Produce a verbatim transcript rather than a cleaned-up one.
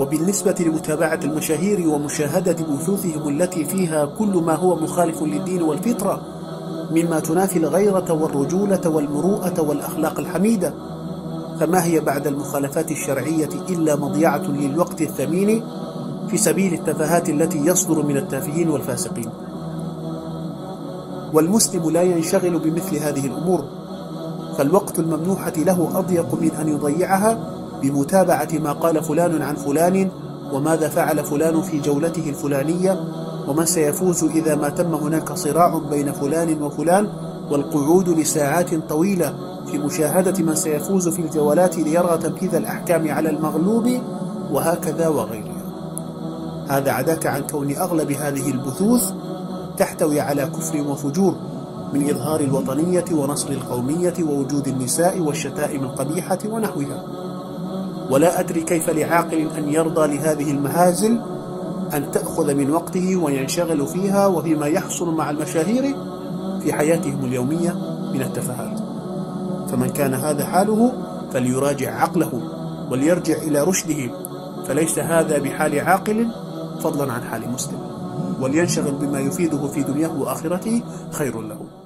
وبالنسبة لمتابعة المشاهير ومشاهدة بثوثهم التي فيها كل ما هو مخالف للدين والفطرة مما تنافي الغيرة والرجولة والمروءة والأخلاق الحميدة، فما هي بعد المخالفات الشرعية إلا مضيعة للوقت الثمين في سبيل التفاهات التي يصدر من التافهين والفاسقين. والمسلم لا ينشغل بمثل هذه الأمور، فالوقت الممنوحة له أضيق من أن يضيعها بمتابعة ما قال فلان عن فلان، وماذا فعل فلان في جولته الفلانية، ومن سيفوز إذا ما تم هناك صراع بين فلان وفلان، والقعود لساعات طويلة في مشاهدة من سيفوز في الجولات ليرى تنفيذ الأحكام على المغلوب، وهكذا وغيرها. هذا عداك عن كون أغلب هذه البثوث تحتوي على كفر وفجور من إظهار الوطنية ونصر القومية ووجود النساء والشتائم القبيحة ونحوها. ولا أدري كيف لعاقل أن يرضى لهذه المهازل أن تأخذ من وقته وينشغل فيها وفيما يحصل مع المشاهير في حياتهم اليومية من التفاهات. فمن كان هذا حاله فليراجع عقله وليرجع إلى رشده، فليس هذا بحال عاقل فضلا عن حال مسلم، ولينشغل بما يفيده في دنياه وآخرته خير له.